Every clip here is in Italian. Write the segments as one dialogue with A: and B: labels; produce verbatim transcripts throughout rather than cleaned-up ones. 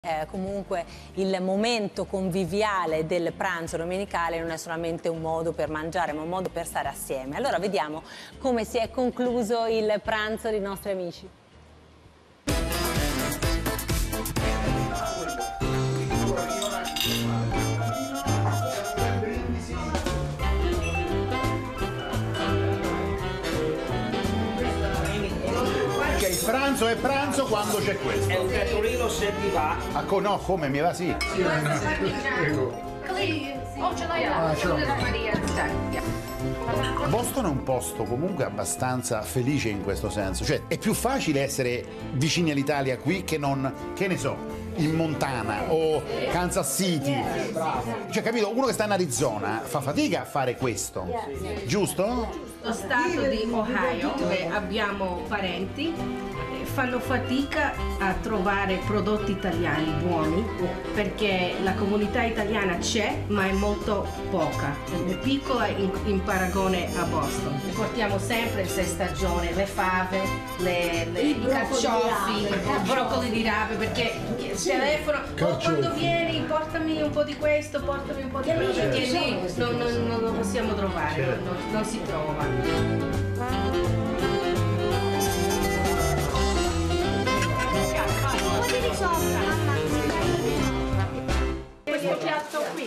A: Eh, comunque il momento conviviale del pranzo domenicale non è solamente un modo per mangiare, ma un modo per stare assieme. Allora vediamo come si è concluso il pranzo dei nostri amici.
B: Il pranzo è pranzo quando c'è questo.
C: È un pecorino se ti va.
B: Ah, co no, come mi va? Sì. Boston è un posto comunque abbastanza felice in questo senso, cioè è più facile essere vicini all'Italia qui che non, che ne so, in Montana o Kansas City. Cioè, capito, uno che sta in Arizona fa fatica a fare questo, giusto?
D: Lo stato di Ohio, dove abbiamo parenti, fanno fatica a trovare prodotti italiani buoni perché la comunità italiana c'è ma è molto poca, è piccola in, in paragone a Boston. Portiamo sempre se stagione le fave, le, le, i carciofi, il broccoli di rape perché telefono, oh, quando vieni portami un po' di questo, portami un po' di questo, perché lì non, non, non lo possiamo trovare, non, non si trova. Questo piatto qui.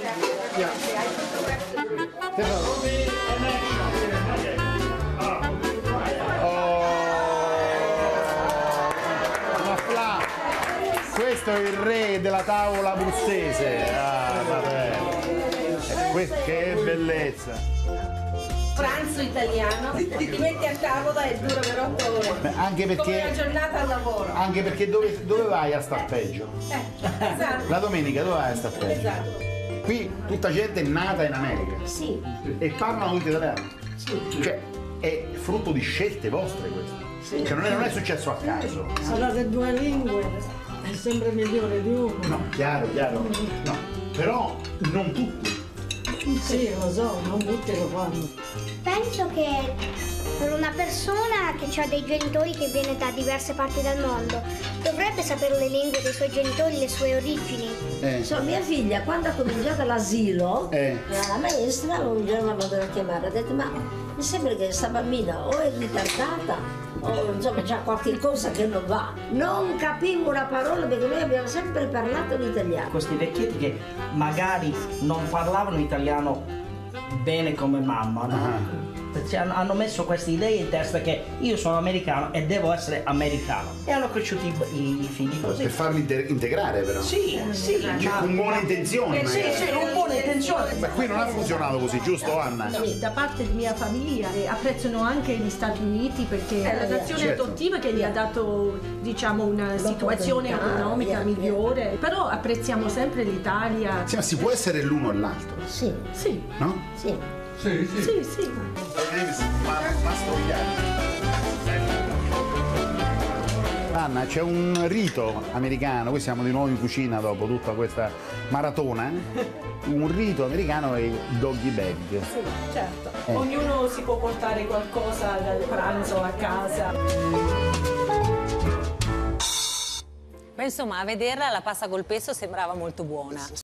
B: Questo è il re della tavola abruzzese. Ah, vabbè. Che bellezza.
D: Pranzo italiano, ti metti a tavola e dura per otto ore.
B: Beh, anche perché,
D: come una giornata al lavoro.
B: Anche perché dove, dove vai a star peggio?
D: Eh, esatto.
B: La domenica dove vai a star peggio?
D: Esatto.
B: Qui tutta gente è nata in America.
D: Sì.
B: E parlano tutti italiano.
D: Sì.
B: Cioè, è frutto di scelte vostre questo. Sì. Cioè, non è, non è successo a caso.
E: Parlare due lingue è sempre migliore di uno.
B: No, chiaro, chiaro. No, però non tutti.
E: Sì, lo so, non tutti lo fanno.
F: Penso che per una persona che ha dei genitori che viene da diverse parti del mondo dovrebbe sapere le lingue dei suoi genitori, le sue origini.
G: Eh. So, mia figlia quando ha cominciato l'asilo,
B: eh.
G: la maestra un giorno l'ha mandato a chiamare, ha detto ma mi sembra che questa bambina o è ritardata o insomma c'ha qualche cosa che non va. Non capivo una parola perché noi abbiamo sempre parlato l'italiano.
C: Questi vecchietti che magari non parlavano italiano bene come mamma, no? Uh-huh. Cioè, hanno messo queste idee in testa che io sono americano e devo essere americano e hanno cresciuto i, i, i figli così.
B: Per farli integrare però.
C: Sì, sì.
B: Cioè, con buone intenzioni.
C: Eh, sì, sì, con buone intenzioni.
B: Ma qui non ha funzionato così, giusto Anna?
H: Sì, da parte di mia famiglia eh, apprezzano anche gli Stati Uniti perché è la nazione
B: certo.
H: adottiva che gli ha dato, diciamo, una situazione economica migliore, però apprezziamo sempre l'Italia.
B: Sì, ma si può essere l'uno e l'altro?
G: Sì.
H: Sì.
B: No?
G: Sì.
B: Sì, sì.
H: Sì, sì.
B: Anna, c'è un rito americano, qui siamo di nuovo in cucina dopo tutta questa maratona, un rito americano è il doggy bag.
H: Sì, certo.
B: Eh.
H: Ognuno si può portare qualcosa dal pranzo a casa.
A: Beh, insomma, a vederla la pasta col pesto sembrava molto buona.